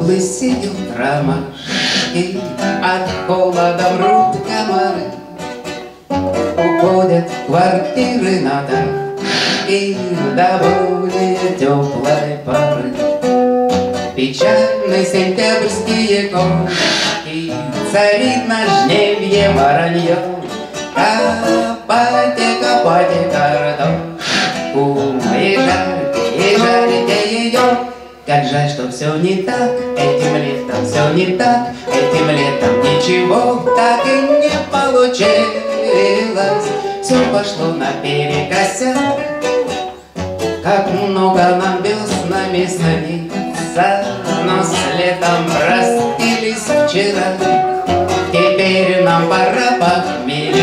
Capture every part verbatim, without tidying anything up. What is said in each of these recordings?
лысеют ромашки, от холода мрут комары. Уходят в квартиры на дах и до более теплой поры. Печальные сентябрьские кошки, царит на жневье воронье. Копайте, копайте картошку, и жарьте, и жарьте ее. Как жаль, что все не так, этим летом все не так, этим летом ничего так и не получилось. Все пошло наперекосяк, как много нам веснами снится, но с летом простились вчера. Теперь нам пора похмелиться,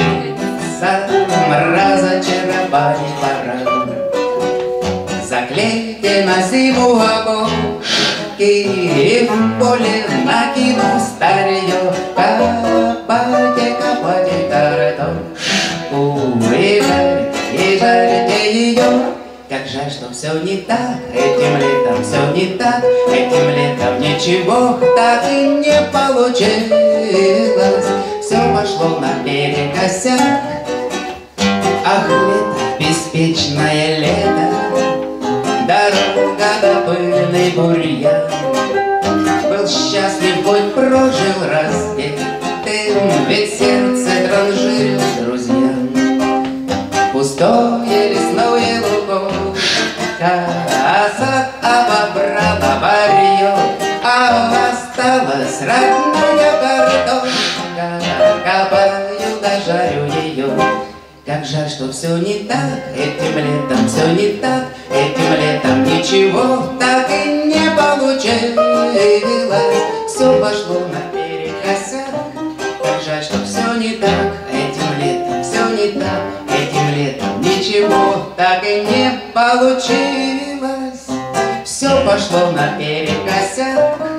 разочаровать пора. Заклейте на зиму окошки и в поле накину старье. Копайте, копайте картошку и жарьте, и жарьте ее. Как жаль, что все не так, этим летом все не так, этим летом ничего так и не получилось. Все пошло наперекосяк. Ах, лето, беспечное лето, дорога до пыльный бурьян. Был счастлив, хоть прожил раздетым, ведь сердце транжирил друзьям. Пустое лесное луговка, а сад обобрала варьё, а осталась родная картошка. Копаю, дожарю ее. Как жаль, что все не так, этим летом все не так, этим летом ничего так и не получилось. Все пошло наперекосяк. Как жаль, что все не так, этим летом все не так, этим летом ничего так и не получилось. Все пошло наперекосяк.